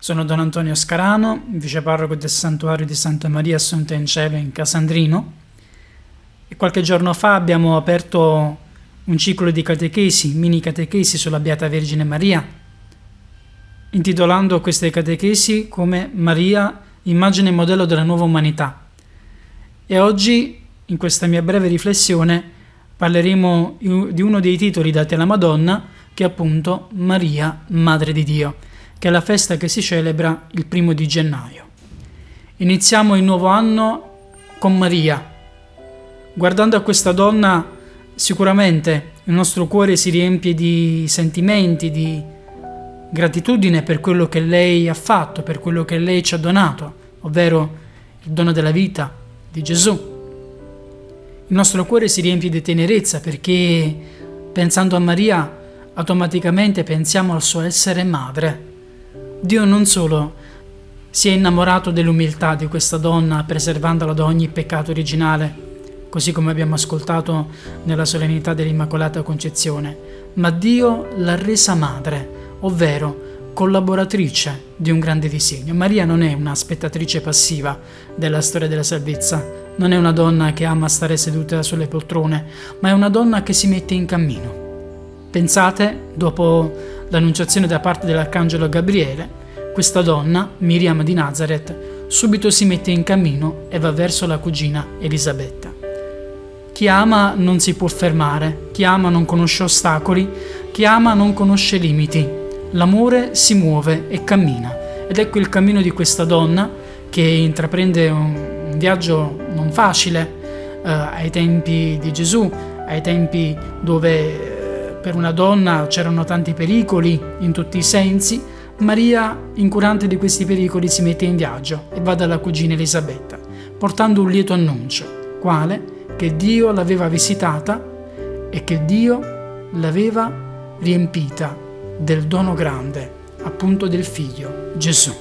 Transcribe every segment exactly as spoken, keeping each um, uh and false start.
Sono Don Antonio Scarano, viceparroco del Santuario di Santa Maria Assunta in Cielo in Casandrino, e qualche giorno fa abbiamo aperto un ciclo di catechesi, mini catechesi sulla Beata Vergine Maria, intitolando queste catechesi come Maria, immagine e modello della nuova umanità. E oggi, in questa mia breve riflessione, parleremo di uno dei titoli dati alla Madonna, che è appunto Maria, Madre di Dio, che è la festa che si celebra il primo di gennaio. Iniziamo il nuovo anno con Maria. Guardando a questa donna, sicuramente il nostro cuore si riempie di sentimenti, di gratitudine per quello che lei ha fatto, per quello che lei ci ha donato, ovvero il dono della vita di Gesù. Il nostro cuore si riempie di tenerezza perché, pensando a Maria, automaticamente pensiamo al suo essere madre. Dio non solo si è innamorato dell'umiltà di questa donna, preservandola da ogni peccato originale, così come abbiamo ascoltato nella solennità dell'Immacolata Concezione, ma Dio l'ha resa madre, ovvero collaboratrice di un grande disegno. Maria non è una spettatrice passiva della storia della salvezza, non è una donna che ama stare seduta sulle poltrone, ma è una donna che si mette in cammino. Pensate, dopo l'annunciazione da parte dell'arcangelo Gabriele, questa donna, Miriam di Nazareth, subito si mette in cammino e va verso la cugina Elisabetta. Chi ama non si può fermare, chi ama non conosce ostacoli, chi ama non conosce limiti. L'amore si muove e cammina, ed ecco il cammino di questa donna che intraprende un, un viaggio non facile eh, ai tempi di Gesù, ai tempi dove per una donna c'erano tanti pericoli in tutti i sensi. Maria, incurante di questi pericoli, si mette in viaggio e va dalla cugina Elisabetta, portando un lieto annuncio, quale che Dio l'aveva visitata e che Dio l'aveva riempita del dono grande, appunto del figlio Gesù.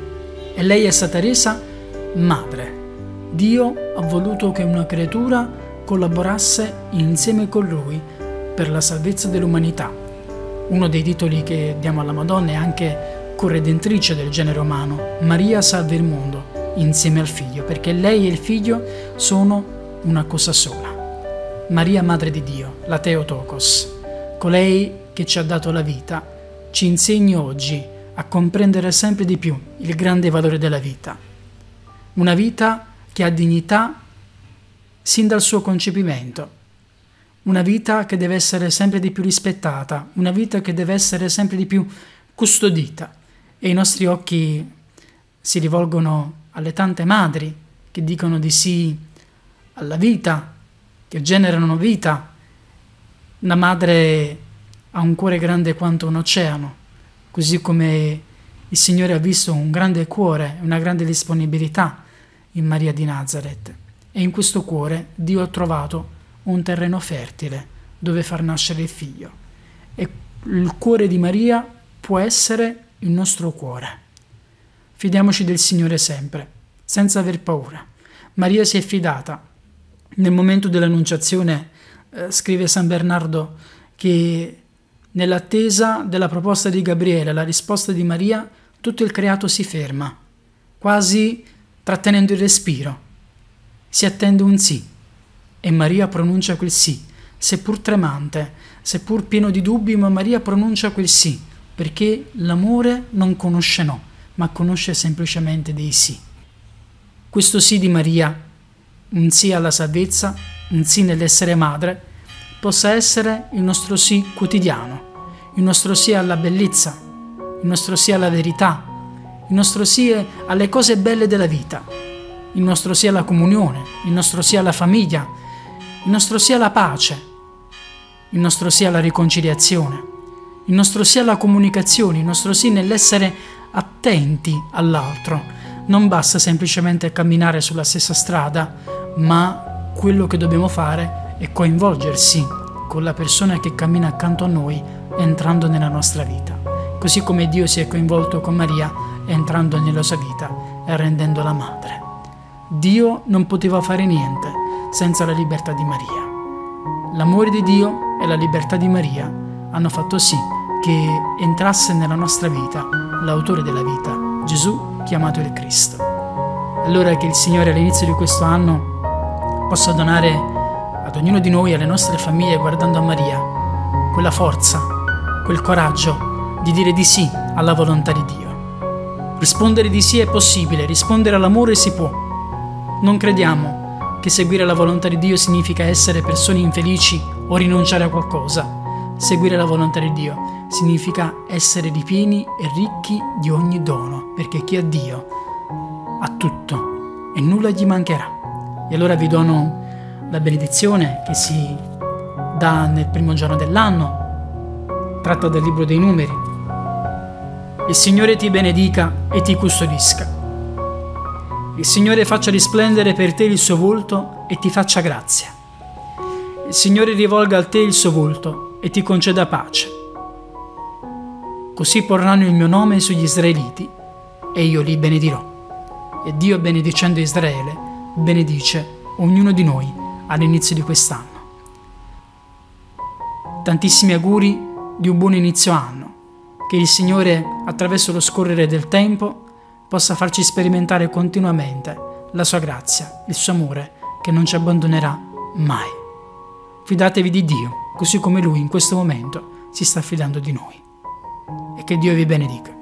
E lei è stata resa madre. Dio ha voluto che una creatura collaborasse insieme con lui per la salvezza dell'umanità. Uno dei titoli che diamo alla Madonna è anche corredentrice del genere umano. Maria salva il mondo insieme al Figlio, perché lei e il Figlio sono una cosa sola. Maria, Madre di Dio, la Theotokos, colei che ci ha dato la vita, ci insegna oggi a comprendere sempre di più il grande valore della vita. Una vita che ha dignità sin dal suo concepimento. Una vita che deve essere sempre di più rispettata, una vita che deve essere sempre di più custodita. E i nostri occhi si rivolgono alle tante madri che dicono di sì alla vita, che generano vita. Una madre ha un cuore grande quanto un oceano, così come il Signore ha visto un grande cuore, una grande disponibilità in Maria di Nazareth. E in questo cuore Dio ha trovato un terreno fertile dove far nascere il figlio. E il cuore di Maria può essere il nostro cuore. Fidiamoci del Signore sempre, senza aver paura. Maria si è fidata. Nel momento dell'annunciazione, eh, scrive San Bernardo, che nell'attesa della proposta di Gabriele, la risposta di Maria, tutto il creato si ferma, quasi trattenendo il respiro. Si attende un sì. E Maria pronuncia quel sì, seppur tremante, seppur pieno di dubbi, ma Maria pronuncia quel sì, perché l'amore non conosce no, ma conosce semplicemente dei sì. Questo sì di Maria, un sì alla salvezza, un sì nell'essere madre, possa essere il nostro sì quotidiano, il nostro sì alla bellezza, il nostro sì alla verità, il nostro sì alle cose belle della vita, il nostro sì alla comunione, il nostro sì alla famiglia, il nostro sì alla pace, il nostro sì alla riconciliazione, il nostro sì alla comunicazione, il nostro sì nell'essere attenti all'altro. Non basta semplicemente camminare sulla stessa strada, ma quello che dobbiamo fare è coinvolgersi con la persona che cammina accanto a noi, entrando nella nostra vita, così come Dio si è coinvolto con Maria, entrando nella sua vita e rendendola madre. Dio non poteva fare niente senza la libertà di Maria. L'amore di Dio e la libertà di Maria hanno fatto sì che entrasse nella nostra vita l'autore della vita, Gesù chiamato il Cristo. Allora che il Signore all'inizio di questo anno possa donare ad ognuno di noi, alle nostre famiglie, guardando a Maria, quella forza, quel coraggio di dire di sì alla volontà di Dio. Rispondere di sì è possibile, rispondere all'amore si può. Non crediamo che seguire la volontà di Dio significa essere persone infelici o rinunciare a qualcosa. Seguire la volontà di Dio significa essere ripieni e ricchi di ogni dono, perché chi ha Dio ha tutto e nulla gli mancherà. E allora vi dono la benedizione che si dà nel primo giorno dell'anno, tratta dal libro dei Numeri. Il Signore ti benedica e ti custodisca. Il Signore faccia risplendere per te il suo volto e ti faccia grazia. Il Signore rivolga a te il suo volto e ti conceda pace. Così porranno il mio nome sugli israeliti e io li benedirò. E Dio, benedicendo Israele, benedice ognuno di noi all'inizio di quest'anno. Tantissimi auguri di un buon inizio anno. Che il Signore, attraverso lo scorrere del tempo, possa farci sperimentare continuamente la sua grazia, il suo amore, che non ci abbandonerà mai. Fidatevi di Dio, così come Lui in questo momento si sta fidando di noi. E che Dio vi benedica.